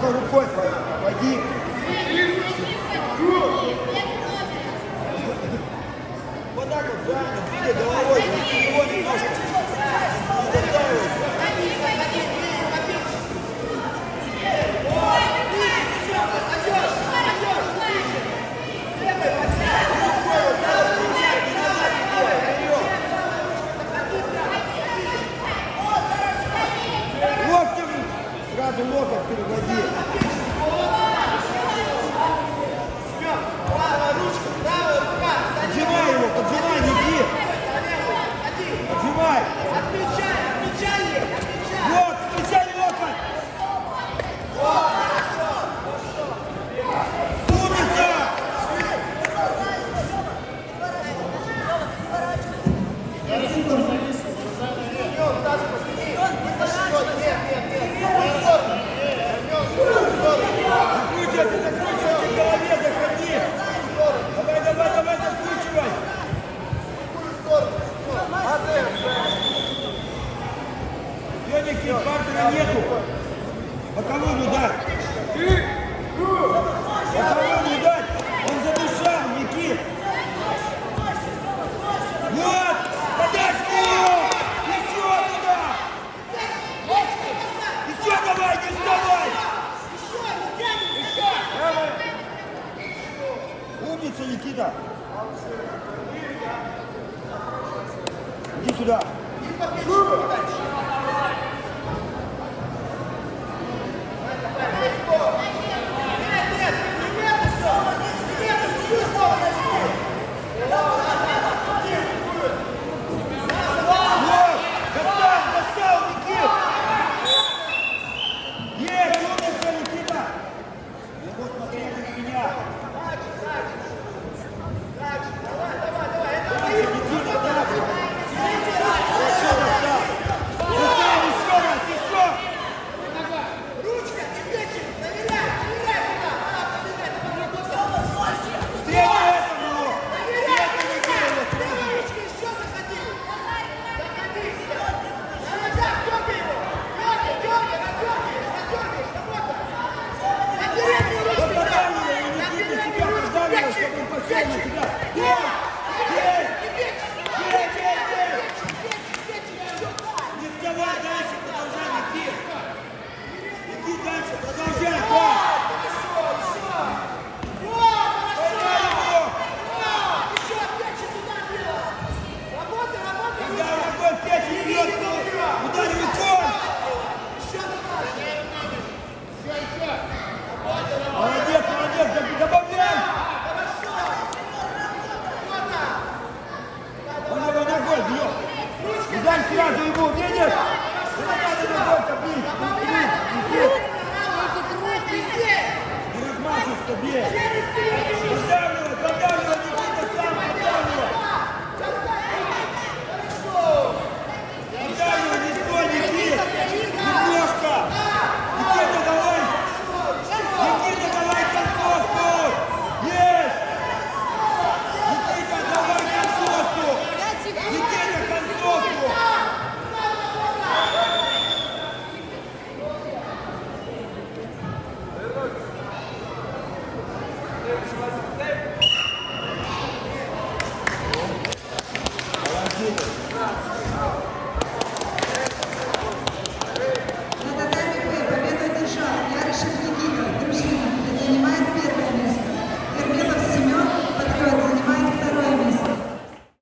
только рукой пойди. Вот так вот, правильно, двигай головой, его немножко. Не застаивайся. Локтем сразу локоть переводи. Поджимай его, поджимай, не бей. Поджимай. Отмечай. Вот, встречай локоть. Умница. Закручивайте в голове, заходи. Давай, закручивай. Денег партнера нету. Боковой удар. Боковой удар. Он задушал, Никит. Вот, подачку. Еще туда. Еще давай, не вставай. Умница, Никита. Иди сюда. Дай сразу ему, видишь? Не надо на голька бить.